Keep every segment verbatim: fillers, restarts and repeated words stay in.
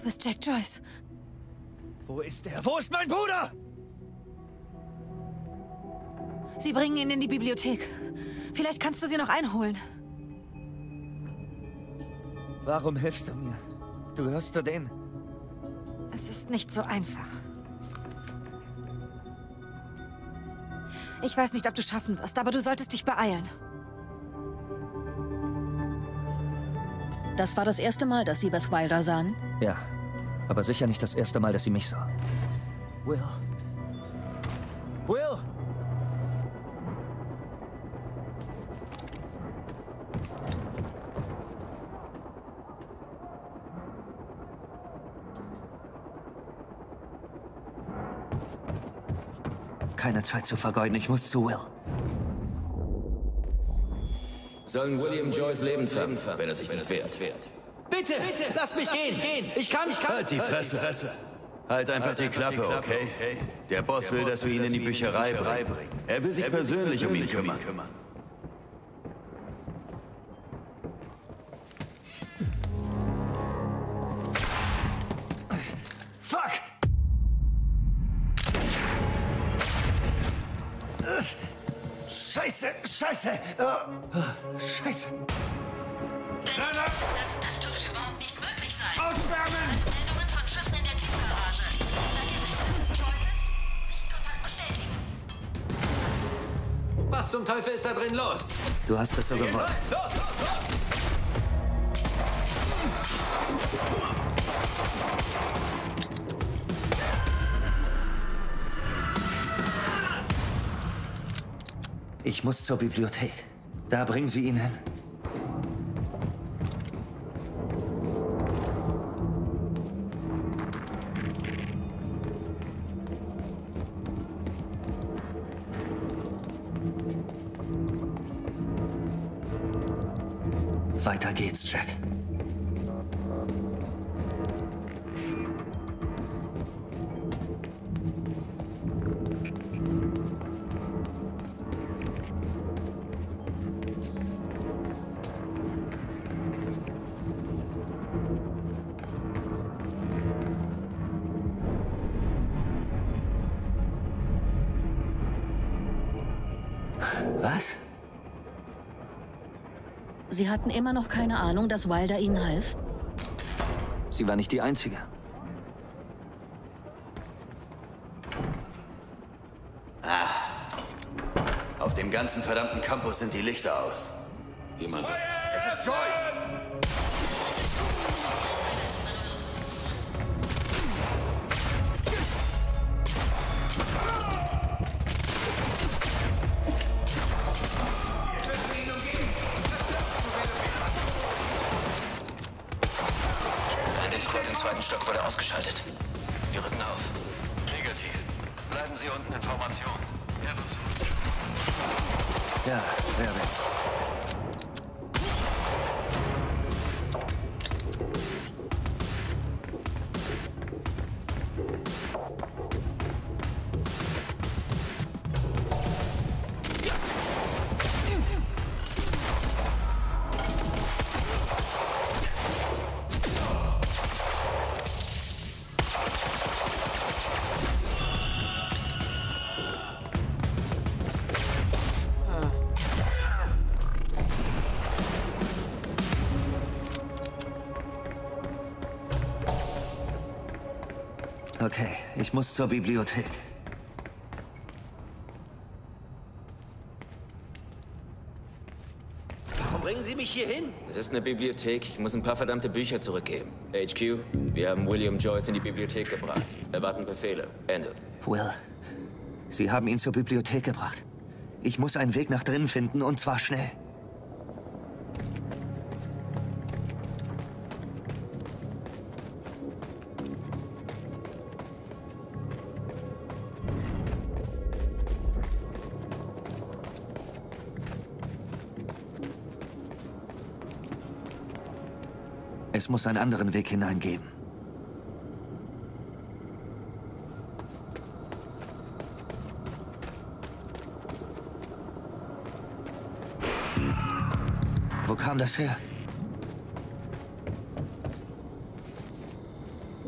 bist Jack Joyce. Wo ist er? Wo ist mein Bruder? Sie bringen ihn in die Bibliothek. Vielleicht kannst du sie noch einholen. Warum hilfst du mir? Du gehörst zu denen. Es ist nicht so einfach. Ich weiß nicht, ob du schaffen wirst, aber du solltest dich beeilen. Das war das erste Mal, dass Sie Beth Wilder sahen? Ja, aber sicher nicht das erste Mal, dass sie mich sah. Will. Will! Keine Zeit zu vergeuden, ich muss zu Will. Sollen William Joyce Leben fangen, wenn er sich nicht wehrt. Bitte, bitte, lasst mich gehen. Ich kann, ich kann. Halt die Fresse. Halt einfach die Klappe, okay? Der Boss will, dass wir ihn in die Bücherei bringen. Er will sich persönlich um ihn kümmern. Fuck! Scheiße, scheiße. Scheiße. Das, das dürfte überhaupt nicht möglich sein. Ausschwärmen! Meldungen von Schüssen in der Tiefgarage. Seid ihr sicher, dass es Joyce ist? Sichtkontakt bestätigen. Was zum Teufel ist da drin los? Du hast es so gewollt. Los, los, los! Ich muss zur Bibliothek. Da bringen Sie ihn hin. Weiter geht's, Jack. Was? Sie hatten immer noch keine Ahnung, dass Wilder Ihnen half? Sie war nicht die Einzige. Auf dem ganzen verdammten Campus sind die Lichter aus. Jemand. Es ist Joyce! Der Squad im zweiten Stock wurde ausgeschaltet. Wir rücken auf. Negativ. Bleiben Sie unten in Formation. Er wird zu uns. Ja, wer will. Okay, ich muss zur Bibliothek. Warum bringen Sie mich hier hin? Es ist eine Bibliothek. Ich muss ein paar verdammte Bücher zurückgeben. H Q, wir haben William Joyce in die Bibliothek gebracht. Erwarten Befehle. Ende. Will, Sie haben ihn zur Bibliothek gebracht. Ich muss einen Weg nach drinnen finden, und zwar schnell. Es muss einen anderen Weg hineingeben. Wo kam das her?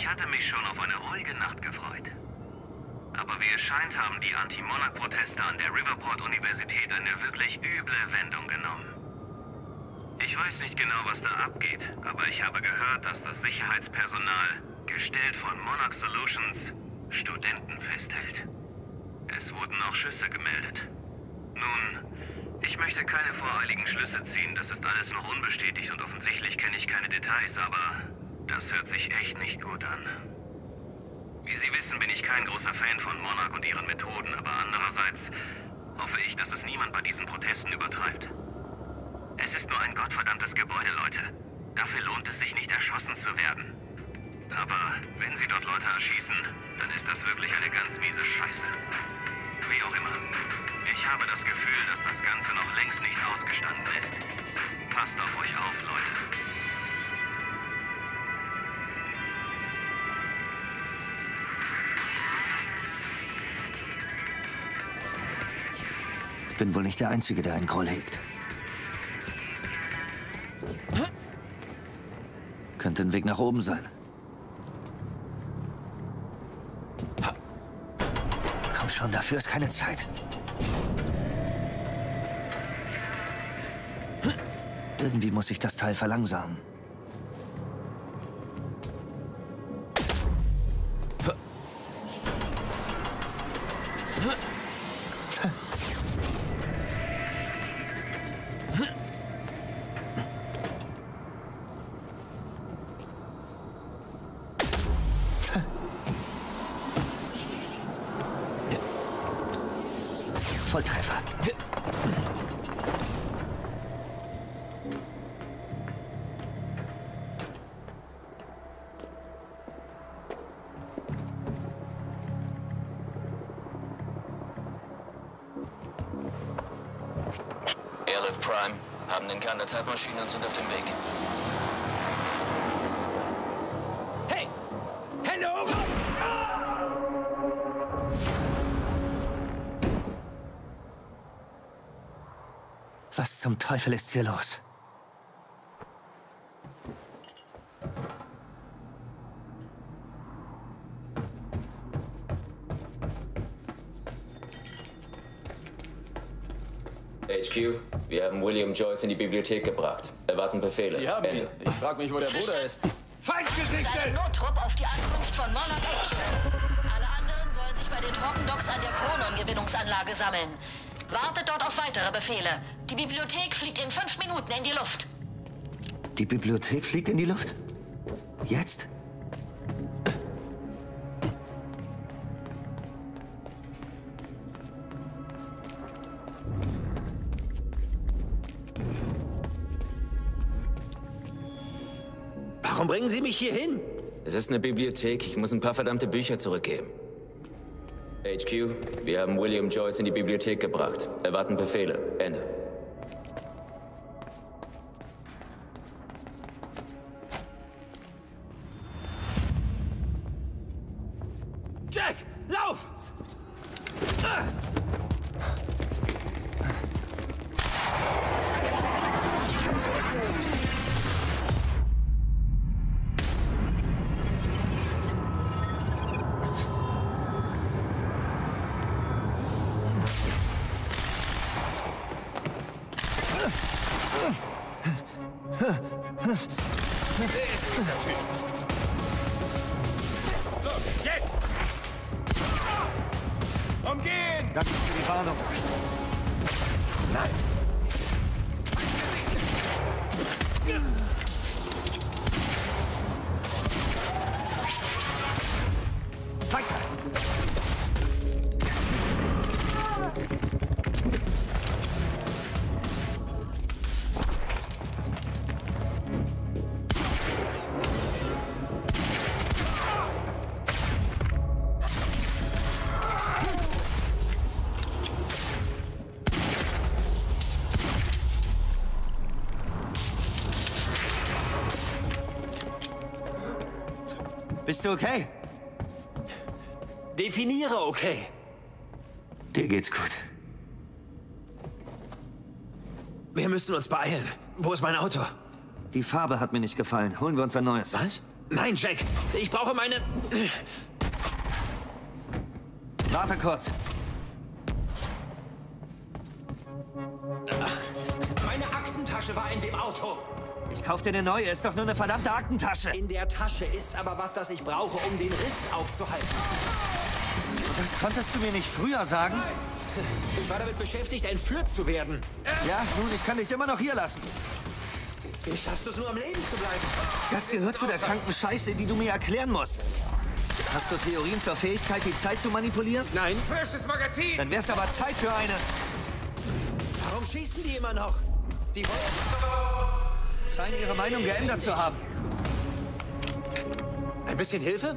Ich hatte mich schon auf eine ruhige Nacht gefreut. Aber wie es scheint, haben die Anti-Monarch-Proteste an der Riverport-Universität eine wirklich üble Wendung genommen. Ich weiß nicht genau, was da abgeht, aber ich habe gehört, dass das Sicherheitspersonal, gestellt von Monarch Solutions, Studenten festhält. Es wurden auch Schüsse gemeldet. Nun, ich möchte keine voreiligen Schlüsse ziehen, das ist alles noch unbestätigt und offensichtlich kenne ich keine Details, aber das hört sich echt nicht gut an. Wie Sie wissen, bin ich kein großer Fan von Monarch und ihren Methoden, aber andererseits hoffe ich, dass es niemand bei diesen Protesten übertreibt. Es ist nur ein gottverdammtes Gebäude, Leute. Dafür lohnt es sich nicht, erschossen zu werden. Aber wenn Sie dort Leute erschießen, dann ist das wirklich eine ganz miese Scheiße. Wie auch immer. Ich habe das Gefühl, dass das Ganze noch längst nicht ausgestanden ist. Passt auf euch auf, Leute. Bin wohl nicht der Einzige, der einen Groll hegt. Könnte ein Weg nach oben sein. Komm schon, dafür ist keine Zeit. Irgendwie muss ich das Teil verlangsamen. Volltreffer. Airlift Prime, haben den Kern der Zeitmaschine und sind auf dem Weg. Hey! Hände hoch! Was zum Teufel ist hier los? H Q, wir haben William Joyce in die Bibliothek gebracht. Erwarten Befehle. Sie haben ihn. Ende. Ich frage mich, wo der Bruder ist. Mit einem Nottrupp auf die Ankunft von Monarch Action. Alle anderen sollen sich bei den Trockendocks an der Chronon-Gewinnungsanlage sammeln. Wartet dort auf weitere Befehle. Die Bibliothek fliegt in fünf Minuten in die Luft. Die Bibliothek fliegt in die Luft? Jetzt? Warum bringen Sie mich hier hin? Es ist eine Bibliothek. Ich muss ein paar verdammte Bücher zurückgeben. H Q, wir haben William Joyce in die Bibliothek gebracht. Erwarten Befehle. Ende. Jack, lauf! Ah! Wer ist dieser Typ? Los, jetzt! Umgehen! Danke für die Warnung. Nein! Weiter! Bist du okay? Definiere okay. Dir geht's gut. Wir müssen uns beeilen. Wo ist mein Auto? Die Farbe hat mir nicht gefallen. Holen wir uns ein neues. Was? Nein, Jack. Ich brauche meine... Warte kurz. Meine Aktentasche war in dem Auto. Ich kauf dir eine neue. Ist doch nur eine verdammte Aktentasche. In der Tasche ist aber was, das ich brauche, um den Riss aufzuhalten. Das konntest du mir nicht früher sagen? Ich war damit beschäftigt, entführt zu werden. Ja, nun, ich kann dich immer noch hier lassen. Wie schaffst du es nur, am Leben zu bleiben? Das gehört zu der kranken Scheiße, die du mir erklären musst. Hast du Theorien zur Fähigkeit, die Zeit zu manipulieren? Nein. Frisches Magazin! Dann wär's aber Zeit für eine. Warum schießen die immer noch? Die wollen... Scheinen ihre Meinung geändert zu haben. Ein bisschen Hilfe?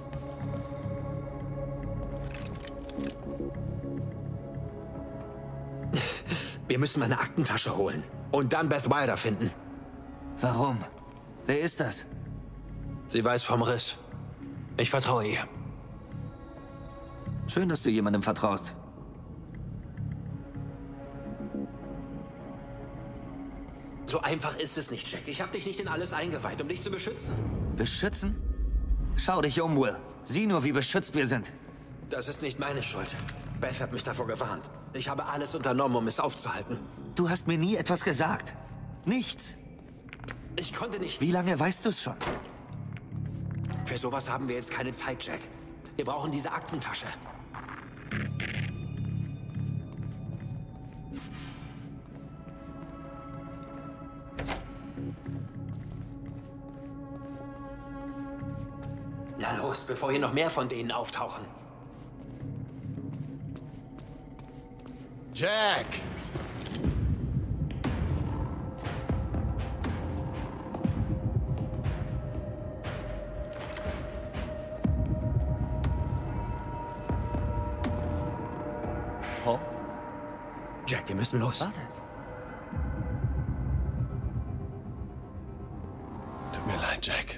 Wir müssen meine Aktentasche holen. Und dann Beth Wilder finden. Warum? Wer ist das? Sie weiß vom Riss. Ich vertraue ihr. Schön, dass du jemandem vertraust. So einfach ist es nicht, Jack. Ich habe dich nicht in alles eingeweiht, um dich zu beschützen. Beschützen? Schau dich um, Will. Sieh nur, wie beschützt wir sind. Das ist nicht meine Schuld. Beth hat mich davor gewarnt. Ich habe alles unternommen, um es aufzuhalten. Du hast mir nie etwas gesagt. Nichts. Ich konnte nicht... Wie lange weißt du es schon? Für sowas haben wir jetzt keine Zeit, Jack. Wir brauchen diese Aktentasche. Na los, bevor hier noch mehr von denen auftauchen. Jack! Oh. Jack, wir müssen los. Warte. Tut mir leid, Jack.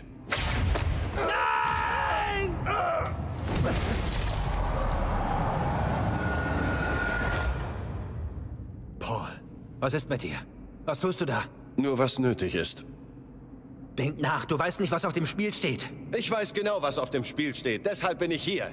Paul, was ist mit dir? Was tust du da? Nur was nötig ist. Denk nach, du weißt nicht, was auf dem Spiel steht. Ich weiß genau, was auf dem Spiel steht. Deshalb bin ich hier.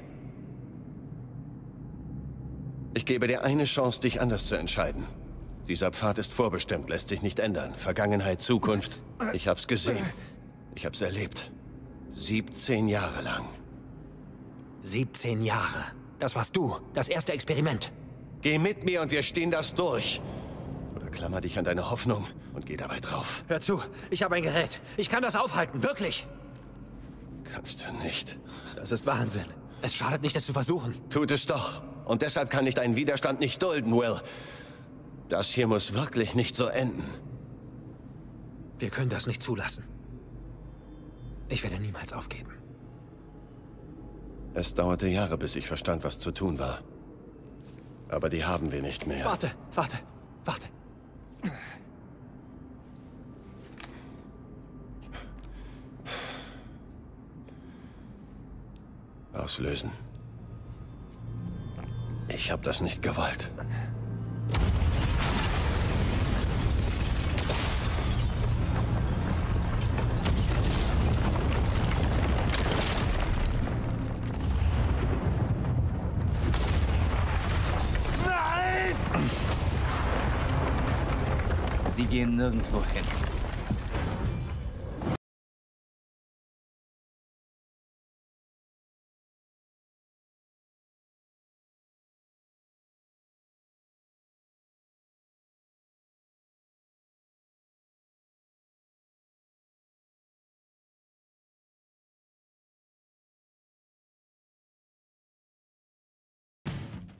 Ich gebe dir eine Chance, dich anders zu entscheiden. Dieser Pfad ist vorbestimmt, lässt sich nicht ändern. Vergangenheit, Zukunft. Ich hab's gesehen. Ich hab's erlebt. siebzehn Jahre lang. siebzehn Jahre. Das warst du. Das erste Experiment. Geh mit mir und wir stehen das durch. Oder klammer dich an deine Hoffnung und geh dabei drauf. Hör zu, ich habe ein Gerät. Ich kann das aufhalten, wirklich. Kannst du nicht. Das ist Wahnsinn. Es schadet nicht, es zu versuchen. Tut es doch. Und deshalb kann ich deinen Widerstand nicht dulden, Will. Das hier muss wirklich nicht so enden. Wir können das nicht zulassen. Ich werde niemals aufgeben. Es dauerte Jahre, bis ich verstand, was zu tun war. Aber die haben wir nicht mehr. Warte, warte, warte. Auslösen. Ich habe das nicht gewollt. Sie gehen nirgendwo hin.